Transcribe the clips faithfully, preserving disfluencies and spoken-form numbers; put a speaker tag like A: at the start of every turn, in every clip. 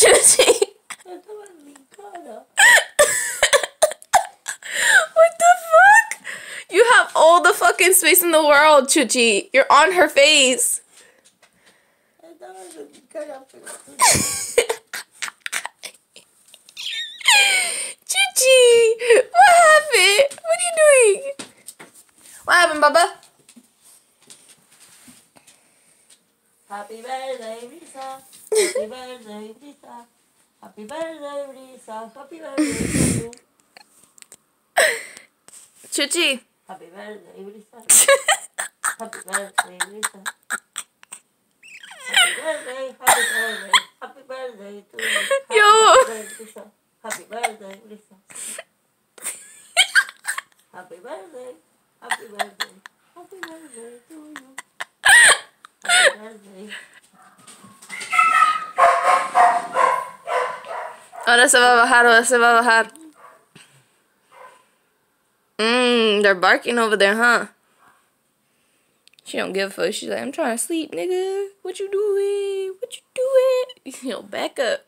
A: What the fuck? You have all the fucking space in the world, Chuchi. You're on her face. Chuchi, what happened? What are you doing? What happened, Baba?
B: Happy birthday, Lisa. Happy birthday, Lisa. Happy birthday, Lisa. Happy birthday to you.
A: Chuchi.
B: Happy birthday, Lisa. Happy birthday, Lisa. Happy birthday, happy birthday, happy birthday to you. Happy
A: Yo.
B: birthday, Lisa. Happy birthday, Lisa. Happy birthday, happy birthday, happy birthday to you. Happy birthday.
A: Ahora se va a bajar, ahora se va a bajar. Mmm, they're barking over there, huh? She don't give a fuck. She's like, I'm trying to sleep, nigga. What you doing? What you doing? Yo, back up.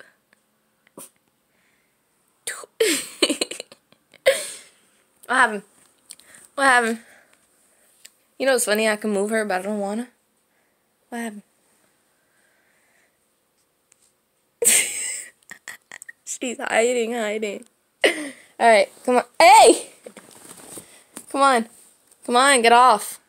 A: What happened? What happened? You know what's funny? I can move her, but I don't wanna. What happened? She's hiding, hiding. Alright, come on. Hey! Come on. Come on, get off.